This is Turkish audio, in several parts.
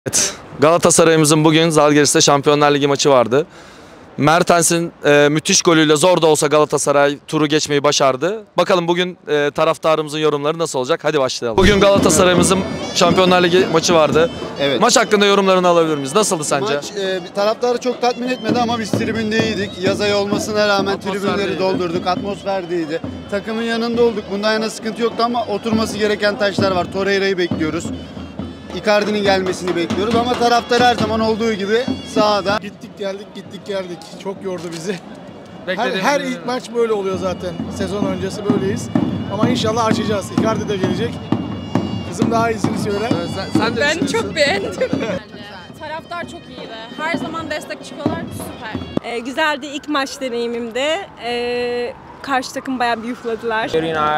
Evet, Galatasaray'ımızın bugün Zalgiris'te Şampiyonlar Ligi maçı vardı. Mertens'in müthiş golüyle zor da olsa Galatasaray turu geçmeyi başardı. Bakalım bugün taraftarımızın yorumları nasıl olacak? Hadi başlayalım. Bugün Galatasaray'ımızın Şampiyonlar Ligi maçı vardı. Evet. Maç hakkında yorumlarını alabilir miyiz? Nasıldı sence? Maç taraftarı çok tatmin etmedi ama biz tribündeydik. Yaz ayı olmasına rağmen tribünleri doldurduk. Atmosfer de iyiydi. Takımın yanında olduk. Bundan yana sıkıntı yoktu ama oturması gereken taşlar var. Torreira'yı bekliyoruz. Icardi'nin gelmesini bekliyoruz ama taraftar her zaman olduğu gibi sahada. Gittik geldik. Çok yordu bizi. Her ilk maç böyle oluyor zaten. Sezon öncesi böyleyiz. Ama inşallah açacağız. Icardi de gelecek. Kızım daha iyisini söyler. Ben çok beğendim. Taraftar çok iyiydi. Her zaman destek çıkıyorlar. Süper. Güzeldi ilk maç deneyimimde. Karşı takım bayağı bir yufladılar.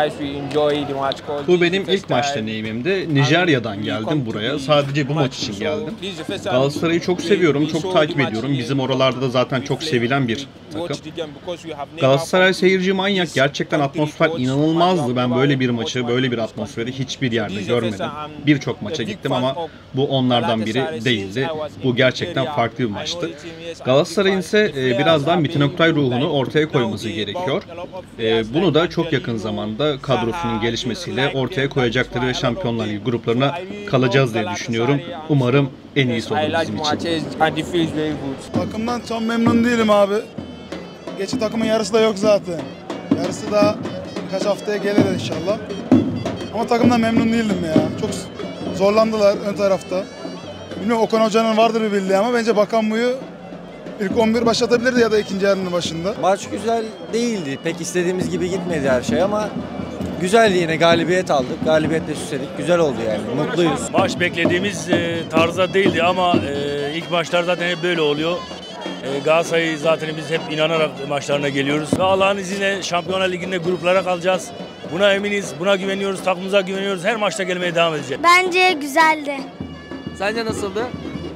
Bu benim ilk maç deneyimimdi. Nijerya'dan geldim buraya. Sadece bu maç için geldim. Galatasaray'ı çok seviyorum, çok takip ediyorum. Bizim oralarda da zaten çok sevilen bir takım. Galatasaray seyirci manyak. Gerçekten atmosfer inanılmazdı. Ben böyle bir maçı, böyle bir atmosferi hiçbir yerde görmedim. Birçok maça gittim ama bu onlardan biri değildi. Bu gerçekten farklı bir maçtı. Galatasaray'ın ise biraz daha Metin Oktay ruhunu ortaya koyması gerekiyor. Bunu da çok yakın zamanda kadrosunun gelişmesiyle ortaya koyacaktır ve Şampiyonlar Ligi gruplarına kalacağız diye düşünüyorum. Umarım en iyisi olur bizim için. Takımdan çok memnun değilim abi. Geçen takımın yarısı da yok zaten. Yarısı da birkaç haftaya gelir inşallah. Ama takımdan memnun değildim ya. Çok zorlandılar ön tarafta. Bilmiyorum, Okan Hoca'nın vardır bir bildiği ama bence Bakan Buyu İlk 11 başlatabilirdi ya da ikinci yarının başında. Maç güzel değildi. Pek istediğimiz gibi gitmedi her şey ama güzeldi, yine galibiyet aldık. Galibiyetle süsledik. Güzel oldu yani. Mutluyuz. Maç beklediğimiz tarzda değildi ama ilk maçlar zaten hep böyle oluyor. Galatasaray zaten biz hep inanarak maçlarına geliyoruz. Ve Allah'ın izniyle Şampiyonlar Ligi'nde gruplara kalacağız. Buna eminiz, buna güveniyoruz, takımımıza güveniyoruz. Her maçta gelmeye devam edeceğiz. Bence güzeldi. Sence nasıldı?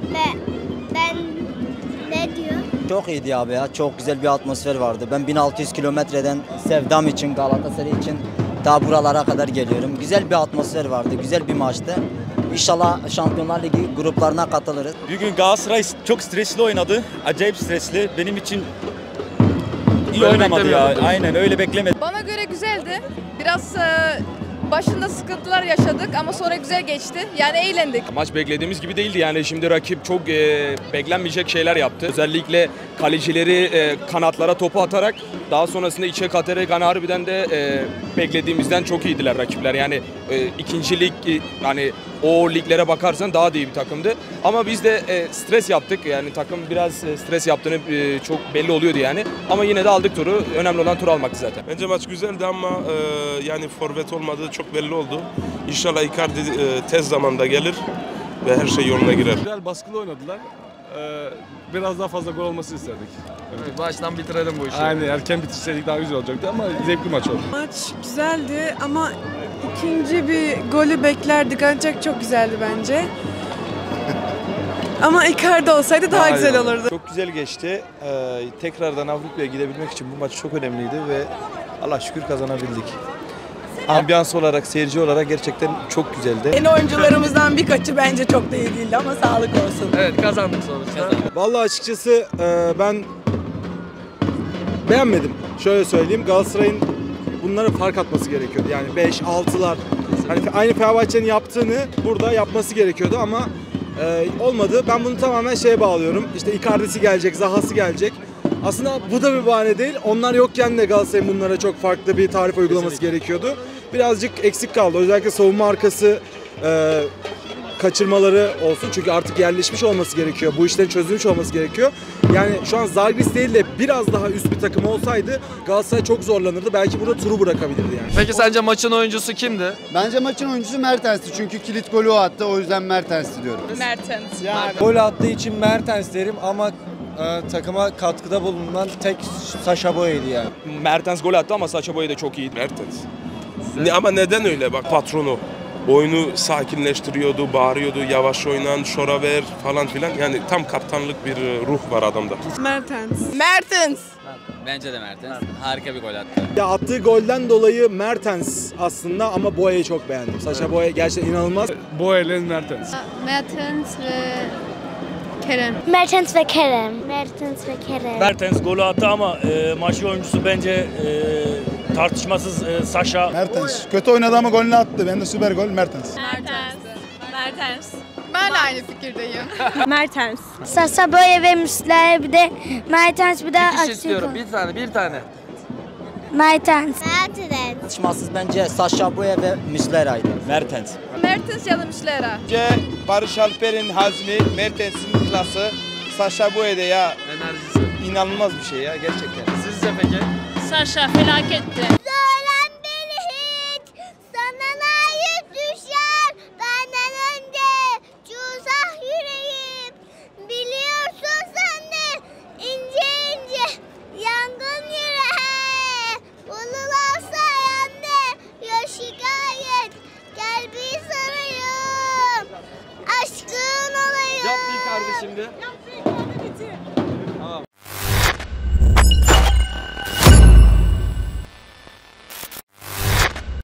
Ben ne diyor? Çok iyiydi abi ya. Çok güzel bir atmosfer vardı. Ben 1600 kilometreden sevdam için, Galatasaray için daha buralara kadar geliyorum. Güzel bir atmosfer vardı. Güzel bir maçtı. İnşallah Şampiyonlar Ligi gruplarına katılırız. Bugün Galatasaray çok stresli oynadı. Acayip stresli. Benim için iyi oynamadı ya. Aynen öyle beklemedim. Bana göre güzeldi. Biraz başında sıkıntılar yaşadık ama sonra güzel geçti. Yani eğlendik. Maç beklediğimiz gibi değildi yani şimdi rakip çok beklenmeyecek şeyler yaptı. Özellikle kalecileri kanatlara topu atarak daha sonrasında içe katarak harbiden de beklediğimizden çok iyiydiler rakipler. Yani ikinci lig yani o liglere bakarsan daha da iyi bir takımdı. Ama biz de stres yaptık yani takım biraz stres yaptığını çok belli oluyordu yani. Ama yine de aldık turu. Önemli olan tur almaktı zaten. Bence maç güzeldi ama yani forvet olmadığı çok belli oldu. İnşallah Icardi tez zamanda gelir ve her şey yoluna girer. Güzel baskılı oynadılar. Biraz daha fazla gol olmasını isterdik. Evet, baştan bitirelim bu işi. Aynen, erken bitirseydik daha güzel olacaktı ama zevkli maç oldu. Maç güzeldi ama ikinci bir golü beklerdik ancak çok güzeldi bence. Ama Icardi olsaydı daha güzel olurdu. Çok güzel geçti. Tekrardan Avrupa'ya gidebilmek için bu maç çok önemliydi ve Allah şükür kazanabildik. Ambiyans olarak, seyirci olarak gerçekten çok güzeldi. Yeni oyuncularımızdan birkaçı bence çok da iyi değildi ama sağlık olsun. Evet, kazandık sonuçta. Vallahi açıkçası ben beğenmedim. Şöyle söyleyeyim, Galatasaray'ın bunlara fark atması gerekiyordu. Yani 5, 6'lar. Hani aynı Fenerbahçe'nin yaptığını burada yapması gerekiyordu ama olmadı. Ben bunu tamamen şeye bağlıyorum. İşte Icardi'si gelecek, Zaha'sı gelecek. Aslında bu da bir bahane değil. Onlar yokken de Galatasaray'ın bunlara çok farklı bir tarif uygulaması gerekiyordu. Birazcık eksik kaldı. Özellikle savunma arkası kaçırmaları olsun. Çünkü artık yerleşmiş olması gerekiyor. Bu işlerin çözülmüş olması gerekiyor. Yani şu an Zalgiris değil de biraz daha üst bir takım olsaydı Galatasaray çok zorlanırdı. Belki burada turu bırakabilirdi yani. Peki sence maçın oyuncusu kimdi? Bence maçın oyuncusu Mertens'ti çünkü kilit golü o attı. O yüzden Mertens'ti diyorum. Mertens. Gol attığı için Mertens derim ama takıma katkıda bulunan tek Sacha Boey'di yani. Mertens gol attı ama Sacha Boey de çok iyiydi. Mertens. Ama neden öyle? Bak patronu. Oyunu sakinleştiriyordu, bağırıyordu, yavaş oynan, şora ver falan filan. Yani tam kaptanlık bir ruh var adamda. Mertens. Mertens. Bence de Mertens. Harika bir gol attı. Ya attığı golden dolayı Mertens aslında ama Boya'yı çok beğendim. Sacha Boya gerçekten inanılmaz. Boya'yla Mertens. Mertens ve Kerem. Mertens ve Kerem. Mertens ve Kerem. Mertens golü attı ama maçın oyuncusu bence tartışmasız Sacha. Mertens. Kötü oynadı ama golünü attı. Ben de süper gol Mertens. Mertens. Ben de aynı fikirdeyim. Mertens. Sacha Boya ve Muslera, bir de Mertens, bir de Bir kişi istiyorum. Bir tane. Mertens. Mertens. Tartışmasız bence Sacha Boya ve Muslera'ydı. Mertens. Mertens ya da Muslera. Bence Barış Alper'in hazmi, Mertens'in klası, Sacha Boya'da ya Enerjisi. inanılmaz bir şey ya gerçekten. Sizce peki? Sacha felaketti. Söylem beni hiç, sana layık düşer. Benden önce cuzah yüreğim. Biliyorsun sen de ince ince yangın yüreğe. Bulurlarsa yende ya şikayet. Gel bir sarayım, aşkın olayım. Yap bir kardeşim de.